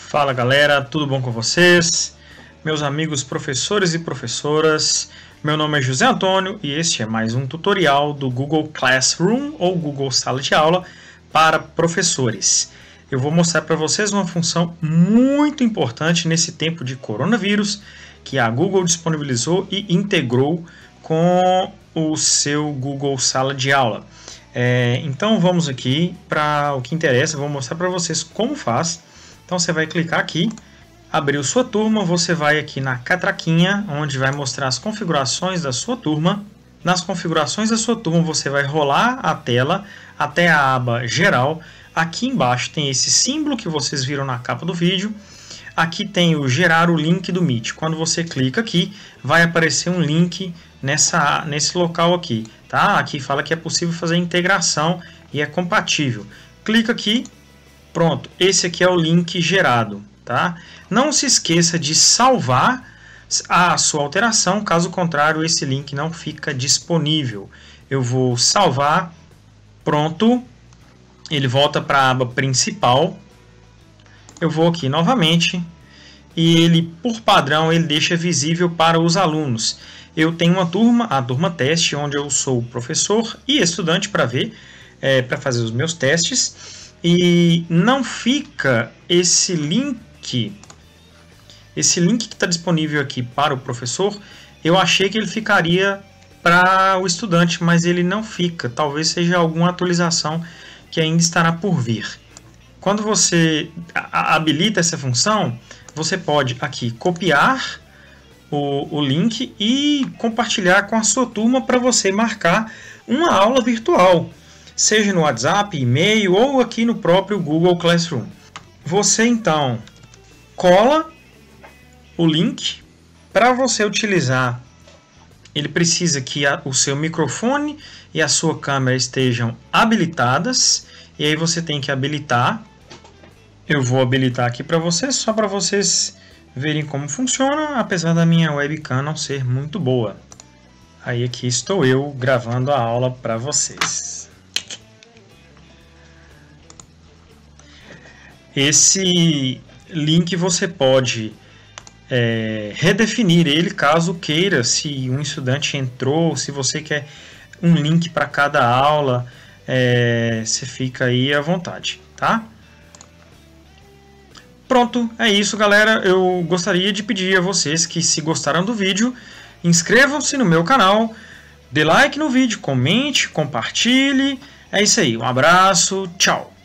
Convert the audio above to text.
Fala galera, tudo bom com vocês? Meus amigos professores e professoras, meu nome é José Antônio e este é mais um tutorial do Google Classroom ou Google Sala de Aula para professores. Eu vou mostrar para vocês uma função muito importante nesse tempo de coronavírus que a Google disponibilizou e integrou com o seu Google Sala de Aula. Então vamos aqui para o que interessa, vou mostrar para vocês como faz. Então você vai clicar aqui, abriu sua turma, você vai aqui na catraquinha, onde vai mostrar as configurações da sua turma. Nas configurações da sua turma você vai rolar a tela até a aba geral. Aqui embaixo tem esse símbolo que vocês viram na capa do vídeo. Aqui tem o gerar o link do Meet. Quando você clica aqui, vai aparecer um link nesse local aqui. Tá? Aqui fala que é possível fazer integração e é compatível. Clica aqui. Pronto, esse aqui é o link gerado, tá? Não se esqueça de salvar a sua alteração, caso contrário esse link não fica disponível. Eu vou salvar, pronto, ele volta para a aba principal. Eu vou aqui novamente e ele, por padrão, ele deixa visível para os alunos. Eu tenho uma turma, a turma teste, onde eu sou professor e estudante para ver, para fazer os meus testes. E não fica esse link que está disponível aqui para o professor. Eu achei que ele ficaria para o estudante, mas ele não fica. Talvez seja alguma atualização que ainda estará por vir. Quando você habilita essa função, você pode aqui copiar o link e compartilhar com a sua turma para você marcar uma aula virtual, seja no WhatsApp, e-mail ou aqui no próprio Google Classroom. Você então cola o link. Para você utilizar, ele precisa que o seu microfone e a sua câmera estejam habilitadas. E aí você tem que habilitar. Eu vou habilitar aqui para vocês, só para vocês verem como funciona, apesar da minha webcam não ser muito boa. Aí aqui estou eu gravando a aula para vocês. Esse link você pode redefinir ele caso queira, se um estudante entrou, se você quer um link para cada aula, você fica aí à vontade, tá? Pronto, é isso galera, eu gostaria de pedir a vocês que, se gostaram do vídeo, inscrevam-se no meu canal, dê like no vídeo, comente, compartilhe, é isso aí, um abraço, tchau!